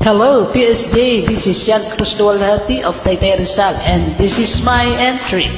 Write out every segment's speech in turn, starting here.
Hello, PSJ. This is Jan Cruz Dualhati of Taytay Rizal, and this is my entry.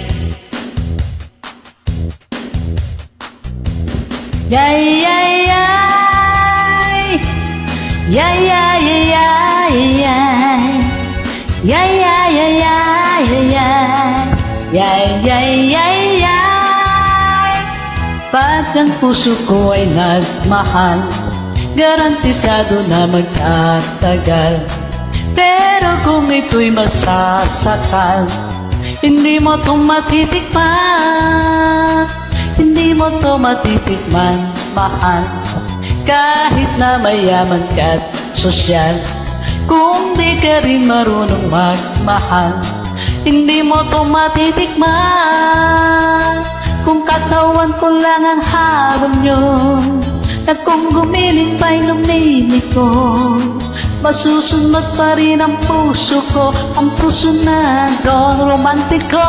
Yay, yay, yay. Yay, yay, yay, yay, yay. Yay, yay, yay, yay, yay. Yay, yay, yay, yay. Pag ang puso ko ay nagmahal, garantisado na magtatagal. Pero kung ito'y masasakal, hindi mo to matitikman. Hindi mo to matitikman, mahal. Kahit na mayaman ka't sosyal, kung di ka rin marunong magmahal, hindi mo to matitikman. Kung katawan ko lang ang habol nyo, at kung gumiling pa'y lumilito, masusunod pa rin ang puso ko, ang puso na doon romantiko.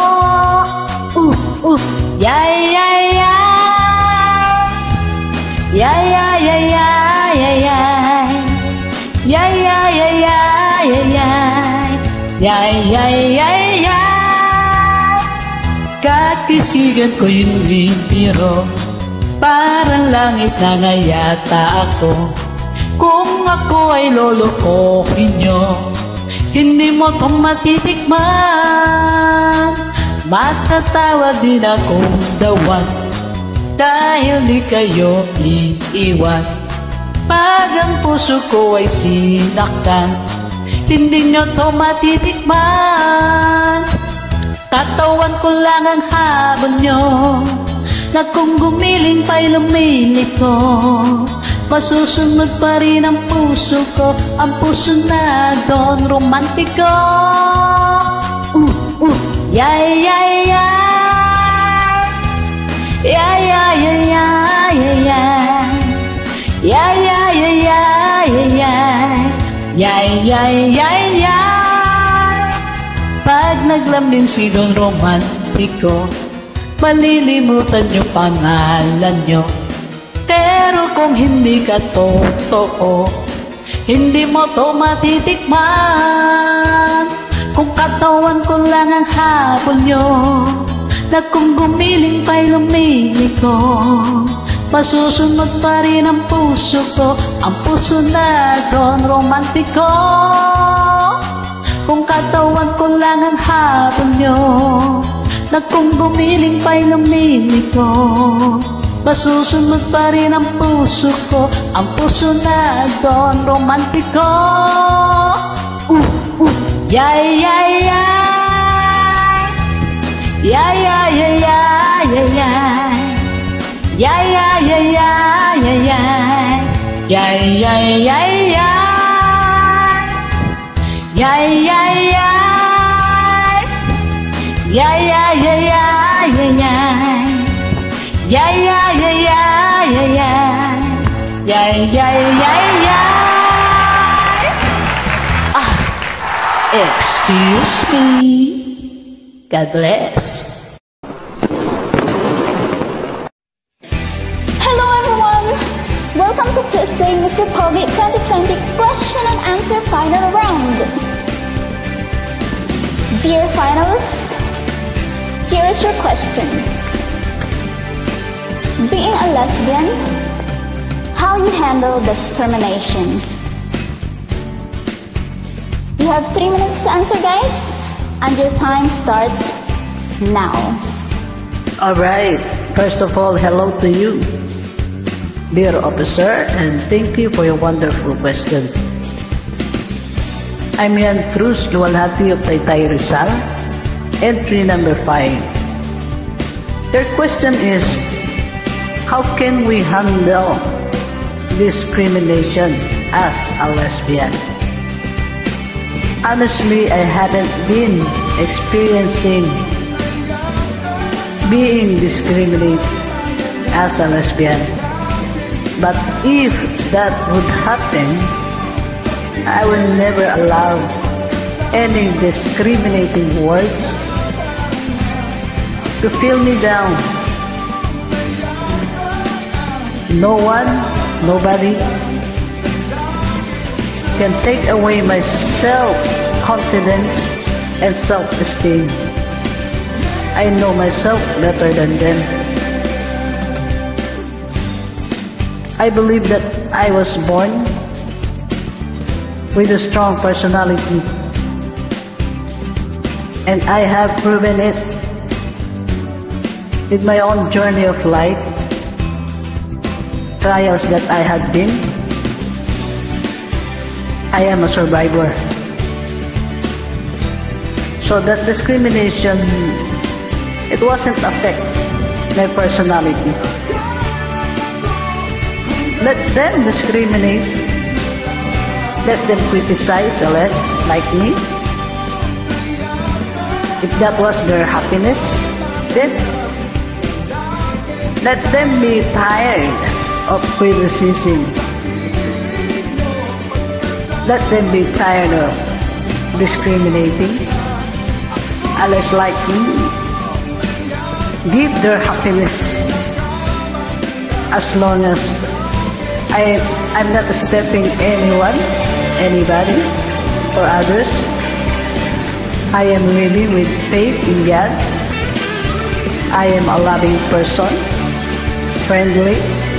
Yay, yay, yay. Yay, yay, yay, yay, yay. Yay, yay, yay, yay, yay. Yay, yay, yay, yay. Kakisigan ko yung bibiro, parang langit na nga yata ako. Kung ako ay lolokohin nyo, hindi mo to matitikman. Matatawa din akong dawan, dahil di kayo iiwan. Pag ang puso ko ay sinaktan, hindi nyo to matitikman. Katawan ko lang ang habol nyo, na kung gumiling pa'y lumilito, masusunod pa rin ang puso ko, ang puso na doon romantiko. Yay, yay, yay. Yay, yay, yay, yay, yay. Yay, yay, yay, yay, yay. Yay, yay, yay, yay. Pag naglambing si Don Romantiko, malilimutan yung pangalan nyo. Pero kung hindi ka totoo, hindi mo to matitikman. Kung katawan ko lang ang habol nyo, na kung gumiling pa'y lumiliko, masusunod pa rin ang puso ko, ang puso na doon romantiko. Kung katawan ko lang ang habol nyo, na kung gumiling pa'y lumiliko, masusunod pa rin ang puso ko, ang puso na doon romantiko. Yay, yay, yay. Yay, yay, yay, yay, yay. Yay, yay, yay, yay, yay. Yay, yay, yay, yay. Yay, yay, yay. Yay, yay, yay, yay, yay. Yay, yay, yay, yay, yay. Yay, yay, yay, yay. Excuse me. God bless. Hello everyone. Welcome to PSJ Mr. Pogi 2020 question and answer final round. Dear finalists, here is your question. Being a lesbian, how you handle discrimination? You have 3 minutes to answer, guys, and your time starts now. Alright, first of all, hello to you, dear officer, and thank you for your wonderful question. I'm Jan Cruz Dualhati of Taytay Rizal, entry number 5. Your question is, how can we handle discrimination as a lesbian? Honestly, I haven't been experiencing being discriminated as a lesbian. But if that would happen, I will never allow any discriminating words to feel me down. No one, nobody can take away my self-confidence and self-esteem. I know myself better than them. I believe that I was born with a strong personality, and I have proven it with my own journey of life, trials that I had been. I am a survivor. So that discrimination, it wasn't affect my personality. Let them discriminate. Let them criticize less like me. If that was their happiness, then let them be tired of criticism. Let them be tired of discriminating. Others like me, give their happiness. As long as I'm not stepping anyone, anybody, or others. I am living with faith in God. I am a loving person, friendly.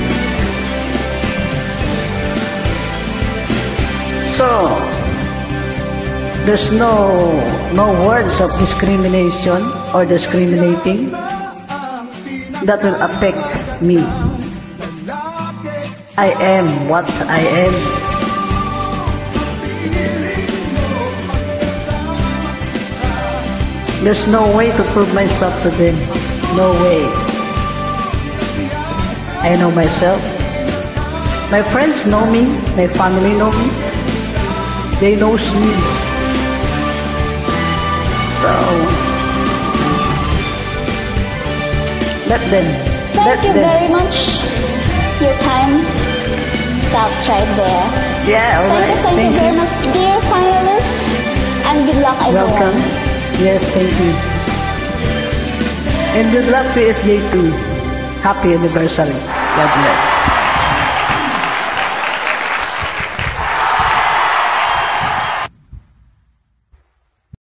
So, there's no words of discrimination or discriminating that will affect me. I am what I am. There's no way to prove myself to them. No way. I know myself. My friends know me. My family know me. They knows me. So, let them. Thank you very much. Your time stops right there. Yeah, all right. Thank you very much, dear finalists, and good luck, everyone. Welcome. Yes, thank you. And good luck PSJ2. Happy anniversary. God bless.